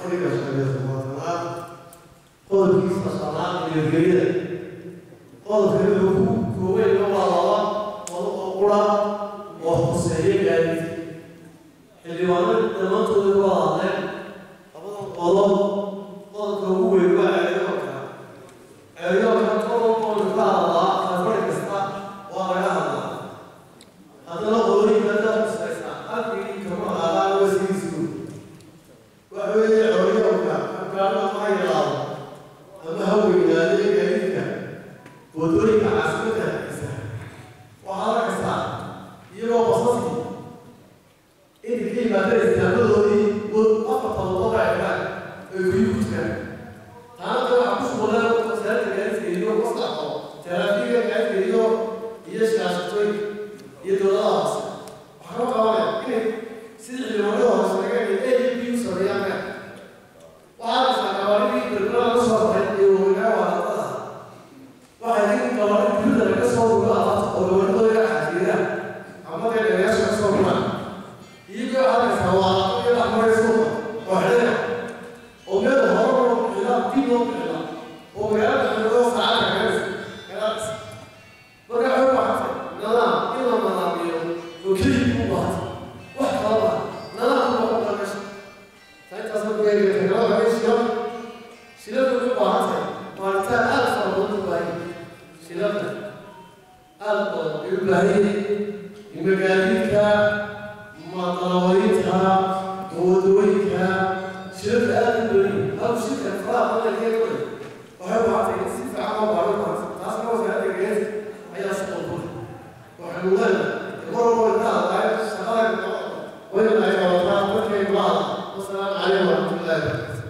askariga shaqeeya Soomaaliya qodobkiisa shaqaalaha iyo geerida qodobka uu ku koobay waa qura oo hoseeya gaadiid xildhibaanada dhammaantood waa hadleen labadan qodobka ugu weyn waa eeyoka qodobkooda ka hadlaa afar kasta waa laga hadlaa haddana qodooyinka dadka halkii kama hadlaan wasiirkiisu waxa weeye eeyoka gaadho ma yaraado ama ha weynaadee gaadiidka wadooyinka caasimada waxaa la kastaa iyagoo basaskii inta ka yimaada istaamadoodii afarta wadada ay xidhaan ay kuyi ku jiraan taana waxaa ku shuqulaa wasaaradda gaadiidka iyo wasaxo taraafiga gaadiidka iyo iskaashatooyinka iyo dowladaha hoose waxaa loo qabanaya inay sida xildhibaanada hoose laga dhigay AEB u sameeyaan waxaa kastaa gabaarigii dalbada laga soo baxay iyo wagaa wadaadada waxay in gabaari dibadda laga soo rugo alaabta oo gabaarhadooda xajiira ama dee dhagayaasha ka soo rugaan iyagoo halkasta waa iyo dhaqmarayso oo xidhaya oo meel hore loo bixila dib loo bixila oo magaalada xidhadoo saacada ganacsi marka waxay u baahantay nadaam in la nadaamiyo oo keligii u baahantay wax kala baha nadaam u noqon meesha taintaas marka weeye tegnada waxay shiladu u baahantay maalitaan aad fara badan u baahan shilada aad badan ay u baahan yihiin magaadiidka مطلوبيتها ودويتها شرط آدم دوني أو شرط إفراط ولا كذا كله وهو عطيه السيف عمو بعرضه تصنع وزارة الجهاز أي أشطر كله وحلونا المرة والنهار ضعيف الشغالة وين الأيام والله وكيف بعض والسلام عليكم ورحمة الله وبركاته